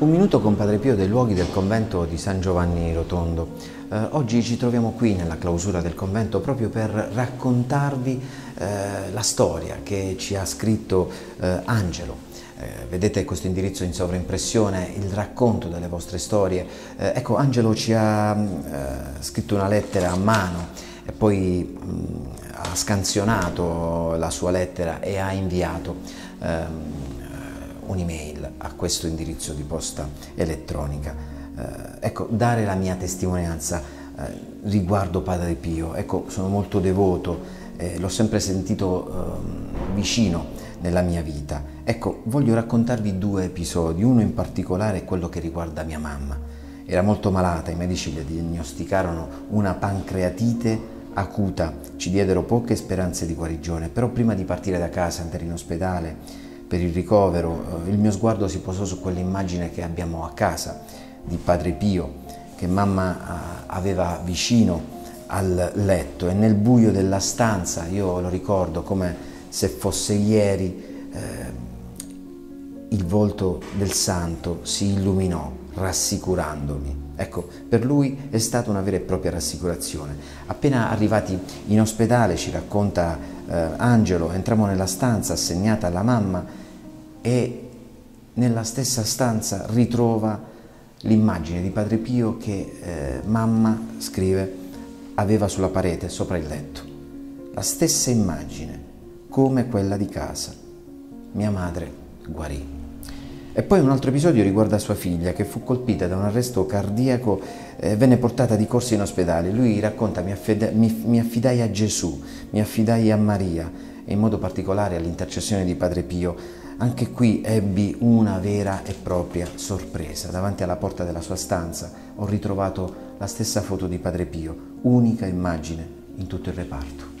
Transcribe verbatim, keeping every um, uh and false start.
Un minuto con Padre Pio dei luoghi del convento di San Giovanni Rotondo. Eh, oggi ci troviamo qui nella clausura del convento proprio per raccontarvi eh, la storia che ci ha scritto eh, Angelo. Eh, vedete questo indirizzo in sovraimpressione, il racconto delle vostre storie. Eh, ecco, Angelo ci ha eh, scritto una lettera a mano e poi mh, ha scansionato la sua lettera e ha inviato ehm, un'email a questo indirizzo di posta elettronica. Eh, ecco, dare la mia testimonianza eh, riguardo Padre Pio. Ecco, sono molto devoto, eh, l'ho sempre sentito eh, vicino nella mia vita. Ecco, voglio raccontarvi due episodi, uno in particolare è quello che riguarda mia mamma. Era molto malata, i medici le diagnosticarono una pancreatite acuta, ci diedero poche speranze di guarigione, però prima di partire da casa, andare in ospedale per il ricovero, il mio sguardo si posò su quell'immagine che abbiamo a casa di Padre Pio, che mamma aveva vicino al letto, e nel buio della stanza, io lo ricordo come se fosse ieri, eh, il volto del santo si illuminò rassicurandomi. Ecco, per lui è stata una vera e propria rassicurazione. Appena arrivati in ospedale, ci racconta eh, Angelo, entrammo nella stanza assegnata alla mamma e nella stessa stanza ritrova l'immagine di Padre Pio che eh, mamma, scrive, aveva sulla parete sopra il letto. La stessa immagine, come quella di casa. Mia madre guarì. E poi un altro episodio riguarda sua figlia che fu colpita da un arresto cardiaco e eh, venne portata di corsa in ospedale. Lui racconta: mi, affida, mi, mi affidai a Gesù, mi affidai a Maria e in modo particolare all'intercessione di Padre Pio. Anche qui ebbi una vera e propria sorpresa. Davanti alla porta della sua stanza ho ritrovato la stessa foto di Padre Pio, unica immagine in tutto il reparto.